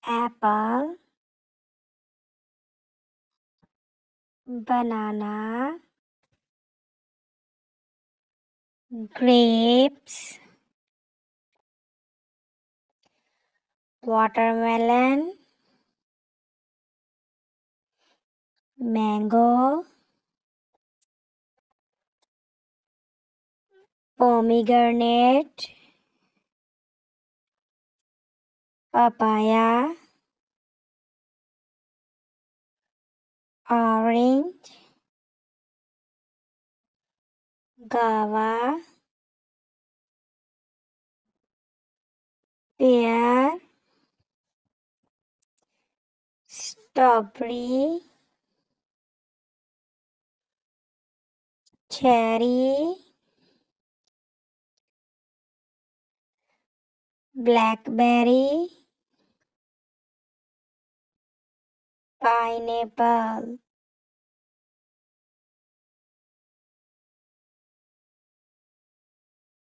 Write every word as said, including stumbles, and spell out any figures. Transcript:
apple, banana, grapes, watermelon, mango, pomegranate, papaya, orange, guava, pear, strawberry, cherry, blackberry, pineapple.